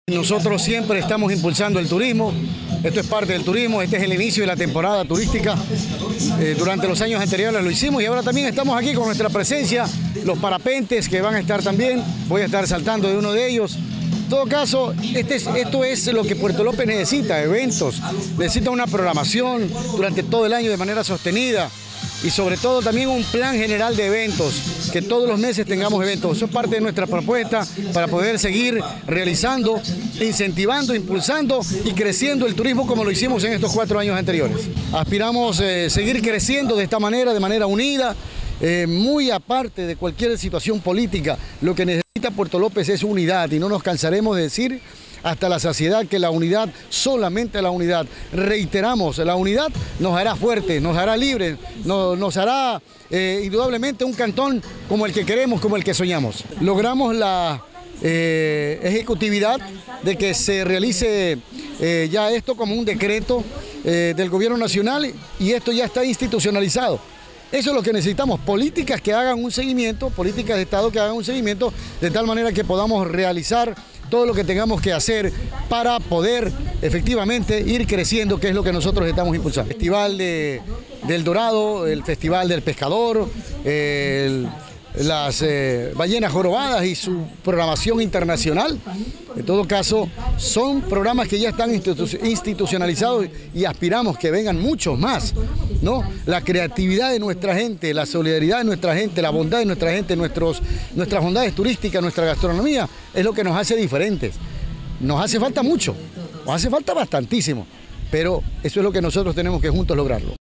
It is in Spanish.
Nosotros siempre estamos impulsando el turismo, esto es parte del turismo, este es el inicio de la temporada turística. Durante los años anteriores lo hicimos y ahora también estamos aquí con nuestra presencia, los parapentes que van a estar también, voy a estar saltando de uno de ellos. En todo caso, esto es lo que Puerto López necesita, eventos, necesita una programación durante todo el año de manera sostenida y sobre todo también un plan general de eventos, que todos los meses tengamos eventos. Eso es parte de nuestra propuesta para poder seguir realizando, incentivando, impulsando y creciendo el turismo como lo hicimos en estos 4 años anteriores. Aspiramos seguir creciendo de esta manera, de manera unida, muy aparte de cualquier situación política. Lo que necesita Puerto López es unidad y no nos cansaremos de decir hasta la saciedad que la unidad, solamente la unidad, reiteramos, la unidad nos hará fuertes, nos hará libres, nos hará indudablemente un cantón como el que queremos, como el que soñamos. Logramos la ejecutividad de que se realice ya esto como un decreto del gobierno nacional y esto ya está institucionalizado. Eso es lo que necesitamos, políticas que hagan un seguimiento, políticas de Estado que hagan un seguimiento de tal manera que podamos realizar todo lo que tengamos que hacer para poder efectivamente ir creciendo, que es lo que nosotros estamos impulsando. El Festival del Dorado, el Festival del Pescador, las ballenas jorobadas y su programación internacional. En todo caso, son programas que ya están institucionalizados y aspiramos que vengan muchos más, ¿no? La creatividad de nuestra gente, la solidaridad de nuestra gente, la bondad de nuestra gente, nuestras bondades turísticas, nuestra gastronomía, es lo que nos hace diferentes. Nos hace falta mucho, nos hace falta bastantísimo, pero eso es lo que nosotros tenemos que juntos lograrlo.